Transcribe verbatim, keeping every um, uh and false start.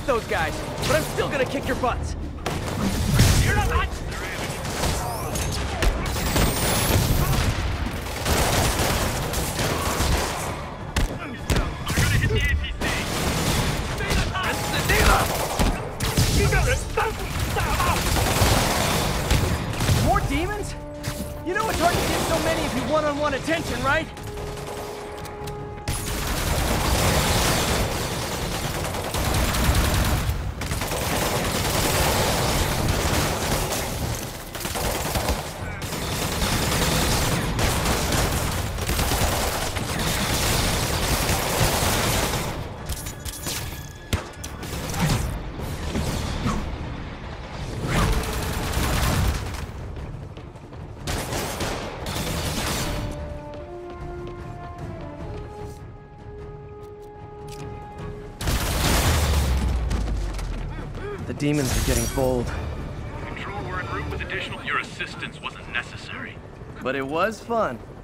those guys, but I'm still gonna kick your butts. You're not hot! More demons? You know it's hard to get so many of you one-on-one attention, right? The demons are getting bold. Control, we're en route with additional... Your assistance wasn't necessary. But it was fun.